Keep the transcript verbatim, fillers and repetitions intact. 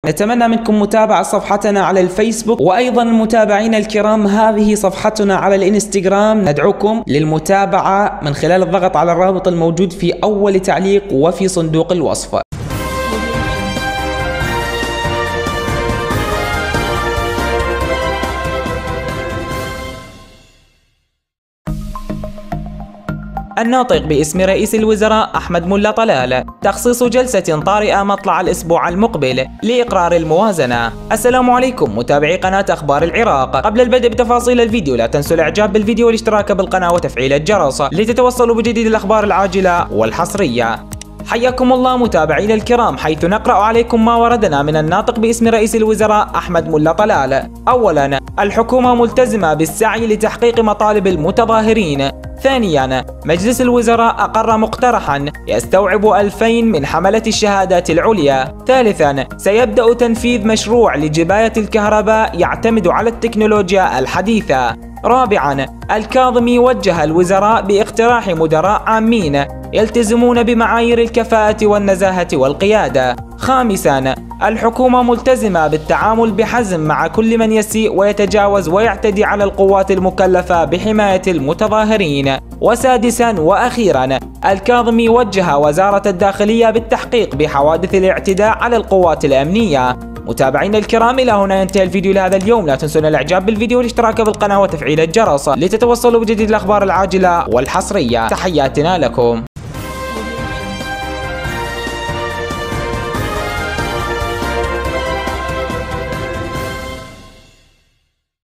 نتمنى منكم متابعة صفحتنا على الفيسبوك، وأيضا المتابعين الكرام هذه صفحتنا على الانستغرام، ندعوكم للمتابعة من خلال الضغط على الرابط الموجود في أول تعليق وفي صندوق الوصف. الناطق باسم رئيس الوزراء أحمد ملا طلال تخصيص جلسة طارئة مطلع الأسبوع المقبل لإقرار الموازنة. السلام عليكم متابعي قناة أخبار العراق. قبل البدء بتفاصيل الفيديو لا تنسوا الإعجاب بالفيديو والاشتراك بالقناة وتفعيل الجرس لتتوصلوا بجديد الأخبار العاجلة والحصرية. حياكم الله متابعينا الكرام، حيث نقرأ عليكم ما وردنا من الناطق باسم رئيس الوزراء أحمد ملا طلال. أولا، الحكومة ملتزمة بالسعي لتحقيق مطالب المتظاهرين. ثانيا، مجلس الوزراء أقر مقترحا يستوعب ألفين من حملة الشهادات العليا. ثالثا، سيبدأ تنفيذ مشروع لجباية الكهرباء يعتمد على التكنولوجيا الحديثة. رابعا، الكاظمي وجه الوزراء باقتراح مدراء عامين يلتزمون بمعايير الكفاءة والنزاهة والقيادة. خامسا، الحكومة ملتزمة بالتعامل بحزم مع كل من يسيء ويتجاوز ويعتدي على القوات المكلفة بحماية المتظاهرين. وسادسا وأخيرا، الكاظمي وجه وزارة الداخلية بالتحقيق بحوادث الاعتداء على القوات الأمنية. متابعينا الكرام، إلى هنا ينتهي الفيديو لهذا اليوم. لا تنسون الإعجاب بالفيديو والاشتراك بالقناة وتفعيل الجرس لتتوصلوا بجديد الأخبار العاجلة والحصرية. تحياتنا لكم.